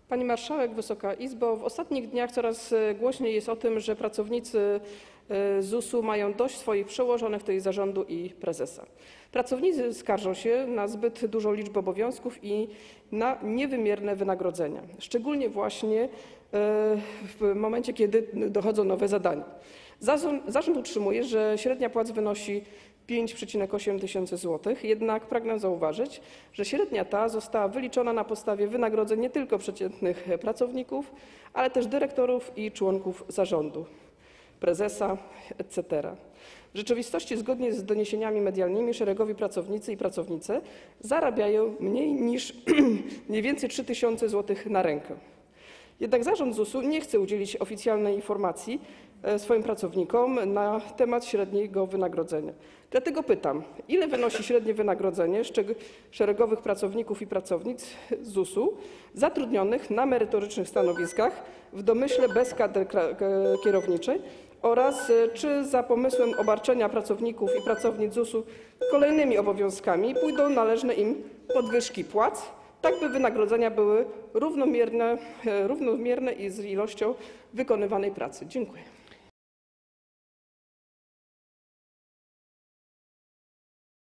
Pani Marszałek, Wysoka Izbo! W ostatnich dniach coraz głośniej jest o tym, że pracownicy ZUS-u mają dość swoich przełożonych, tj. zarządu i prezesa. Pracownicy skarżą się na zbyt dużą liczbę obowiązków i na niewymierne wynagrodzenia, szczególnie właśnie w momencie, kiedy dochodzą nowe zadania. Zarząd utrzymuje, że średnia płac wynosi 5,8 tysięcy złotych, jednak pragnę zauważyć, że średnia ta została wyliczona na podstawie wynagrodzeń nie tylko przeciętnych pracowników, ale też dyrektorów i członków zarządu, prezesa, etc. W rzeczywistości, zgodnie z doniesieniami medialnymi, szeregowi pracownicy i pracownice zarabiają mniej niż mniej więcej 3 tysiące złotych na rękę. Jednak zarząd ZUS-u nie chce udzielić oficjalnej informacji swoim pracownikom na temat średniego wynagrodzenia. Dlatego pytam, ile wynosi średnie wynagrodzenie szeregowych pracowników i pracownic ZUS-u zatrudnionych na merytorycznych stanowiskach w domyśle bez kadry kierowniczej oraz czy za pomysłem obarczenia pracowników i pracownic ZUS-u kolejnymi obowiązkami pójdą należne im podwyżki płac, tak by wynagrodzenia były równomierne i z ilością wykonywanej pracy. Dziękuję.